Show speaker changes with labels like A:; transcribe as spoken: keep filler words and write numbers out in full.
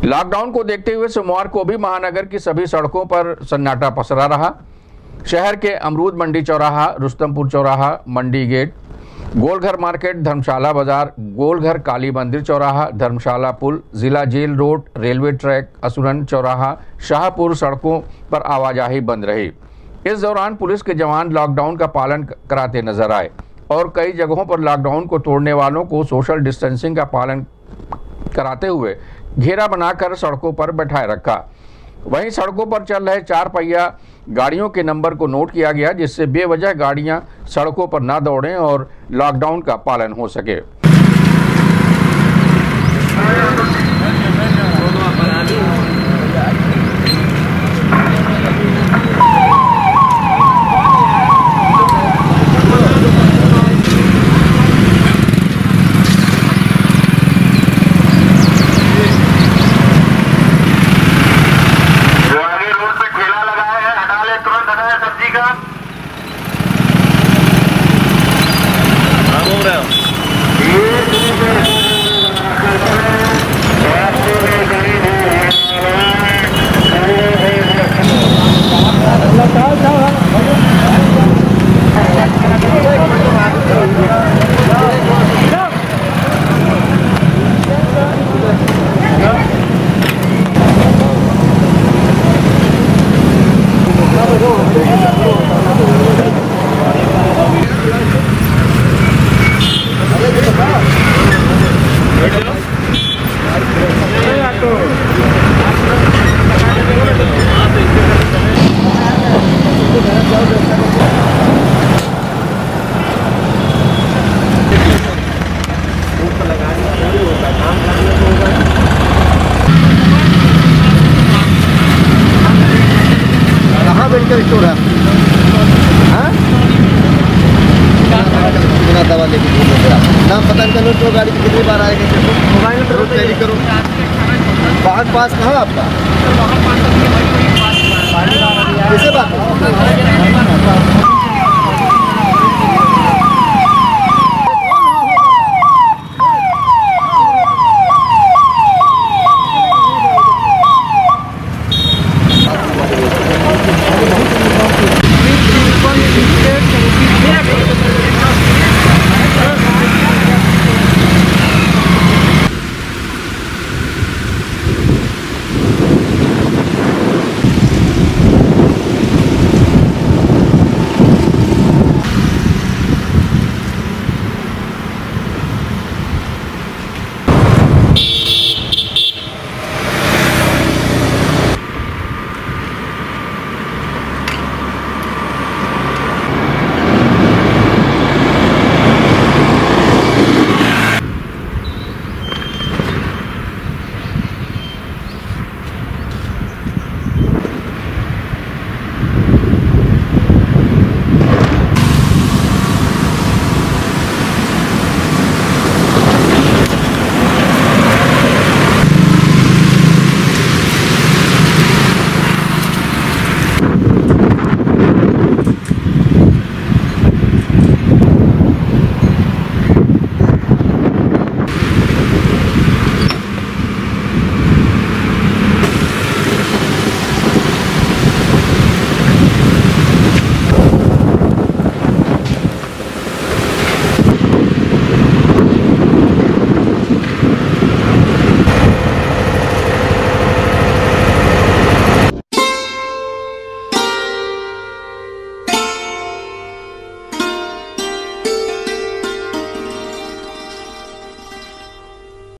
A: Lockdown को देखते हुए सोमवार को भी महानगर की सभी सड़कों पर सन्नाटा पसरा रहा। शहर के अमरूद मंडी चौराहा, रुस्तमपुर चौराहा, मंडी गेट, गोलघर मार्केट, धर्मशाला बाजार, गोलघर काली मंदिर चौराहा, धर्मशाला पुल, जिला jail road, railway track, Asuran चौराहा, शाहपुर सड़कों पर आवाजाही बंद रही। इस दौरान पुलिस के जवान लॉकडाउन का पालन कराते नजर आए और कई जगहों पर लॉकडाउन को तोड़ने वालों को सोशल डिस्टेंसिंग का पालन कराते हुए घेरा बनाकर सड़कों पर बैठाए रखा। वहीं सड़कों पर चल रहे चार पहिया गाड़ियों के नंबर को नोट किया गया, जिससे बेवजह गाड़ियां सड़कों पर ना दौड़ें और लॉकडाउन का पालन हो सके।
B: स्टोर है बिना दवा लेके नाम पता नहीं चलो तो गाड़ी कितनी बार आएगी। मोबाइल पर तैयारी करो। वाहन पास कहाँ आपका? कैसे बात